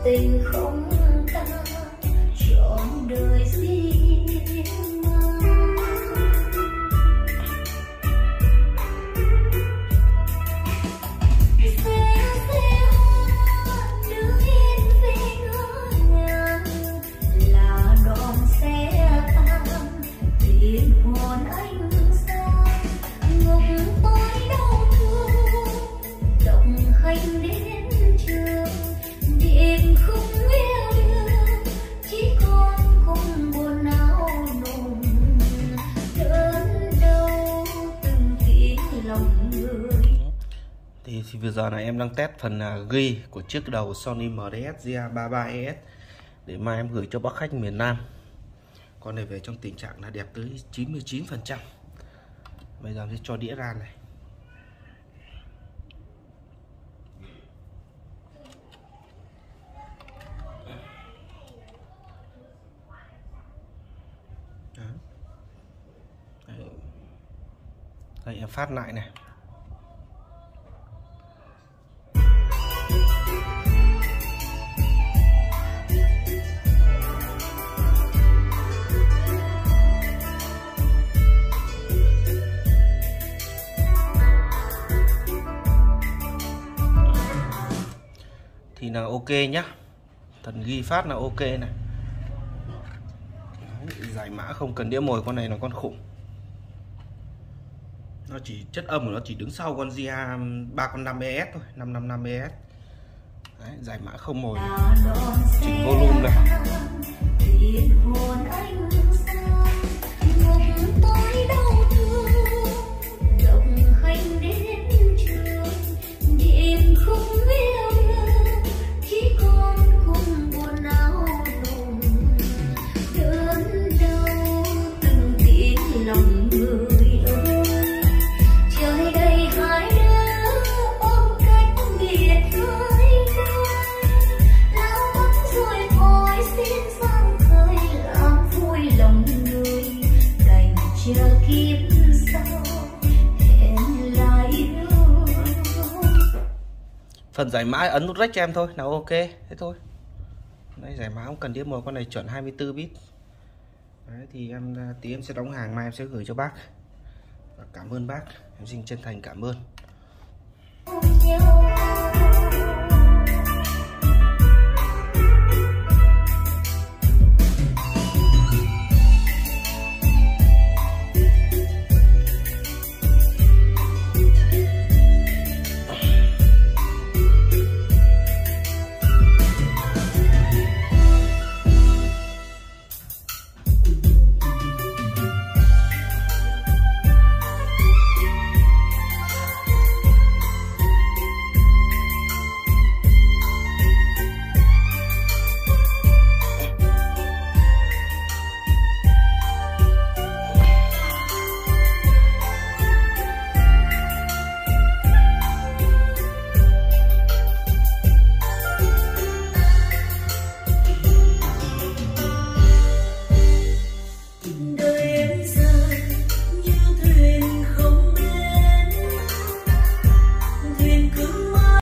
tình không ta trọn đời riêng mang. Thì vừa giờ này em đang test phần ghi của chiếc đầu Sony MDS GA33ES để mai em gửi cho bác khách miền Nam. Con này về trong tình trạng là đẹp tới 99%. Bây giờ sẽ cho đĩa ra này. Đây em phát lại này. Thì là ok nhá, thần ghi phát là ok này. Đấy, giải mã không cần đĩa mồi, con này là con khủng. Nó chỉ chất âm của nó chỉ đứng sau con GA355ES thôi, 555ES. Đấy, giải mã không mồi, chỉnh volume này. Phần giải mã ấn nút rec cho em thôi nào, ok thế thôi. Đây giải mã không cần đĩa mồi, con này chuẩn 24 bit. Đấy, thì tí em sẽ đóng hàng, mai em sẽ gửi cho bác. Và cảm ơn bác, em xin chân thành cảm ơn.